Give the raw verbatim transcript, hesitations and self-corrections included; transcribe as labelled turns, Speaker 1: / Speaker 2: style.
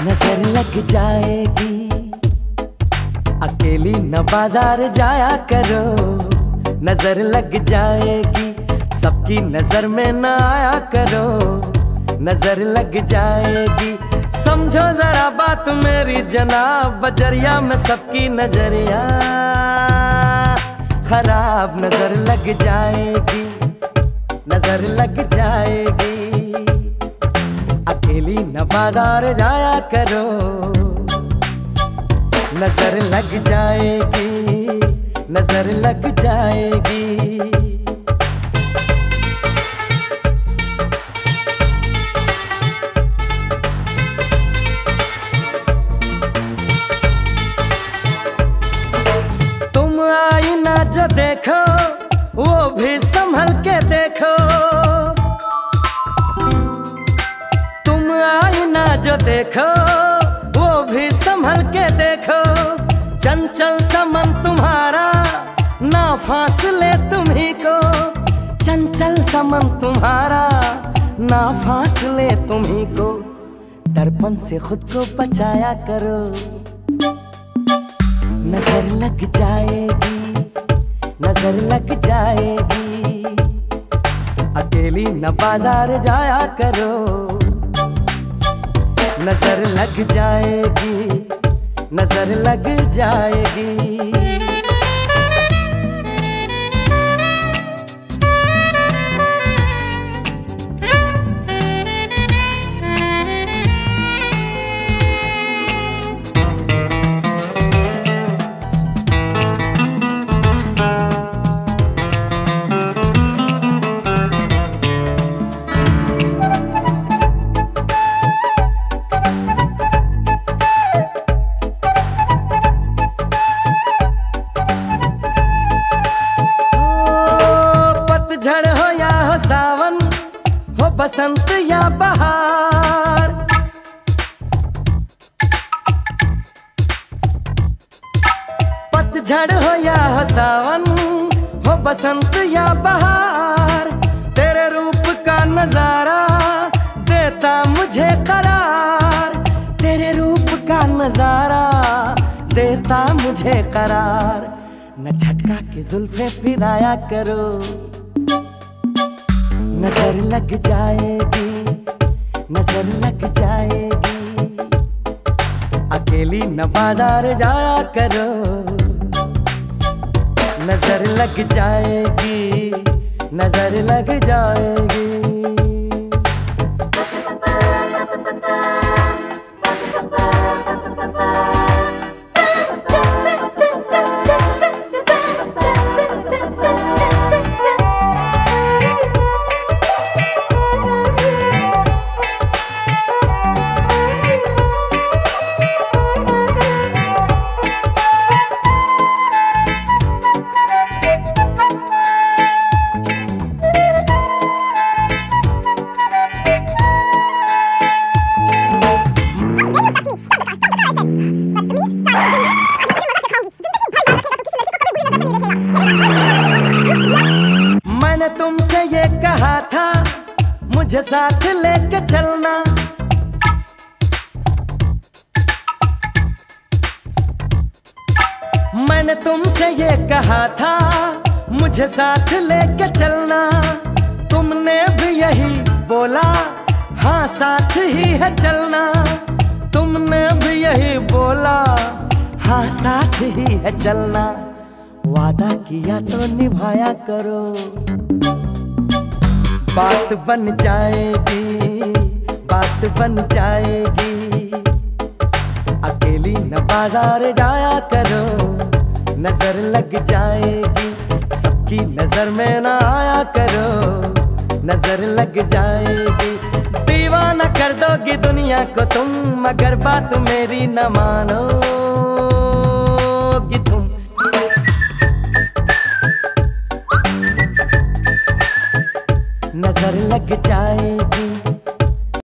Speaker 1: नजर लग जाएगी, अकेली न बाजार जाया करो। नजर लग जाएगी, सबकी नजर में न आया करो। नजर लग जाएगी, समझो जरा बात मेरी जनाब, बजरिया में सबकी नजरिया खराब। नजर लग जाएगी, नजर लग जाएगी, अकेली न बाजार जाया करो। नजर लग जाएगी, नजर लग जाएगी। तुम आईना जो देखो वो भी संभल के देखो। तुम आईना जो देखो वो भी संभल के देखो। चंचल समन तुम्हारा ना फासले तुम्ही को। चंचल समन तुम्हारा ना फासले तुम्ही को। दर्पण से खुद को बचाया करो। नजर लग जाएगी, नजर लग जाएगी, अकेली न बाजार जाया करो। नजर लग जाएगी, नजर लग जाएगी। पतझड़ हो या हो सावन, हो बसंत या बहार, पतझड़ हो या हो सावन, हो बसंत या बहार, तेरे रूप का नजारा देता मुझे करार। तेरे रूप का नजारा देता मुझे करार। न झटका के जुल्फे फिराया करो। नजर लग जाएगी, नजर लग जाएगी, अकेली न बाजार जाया करो। नजर लग जाएगी, नजर लग जाएगी। मैंने तुमसे ये कहा था मुझे साथ लेके चलना। मैंने तुमसे ये कहा था मुझे साथ लेके चलना। तुमने भी यही बोला, हाँ साथ ही है चलना। तुमने भी यही बोला, हाँ साथ ही है चलना। वादा किया तो निभाया करो। बात बन जाएगी, बात बन जाएगी, अकेली न बाजार जाया करो। नजर लग जाएगी, सबकी नजर में न आया करो। नजर लग जाएगी, दीवाना कर दोगी दुनिया को तुम, मगर बात मेरी न मानोगी तुम। नजर लग जाएगी,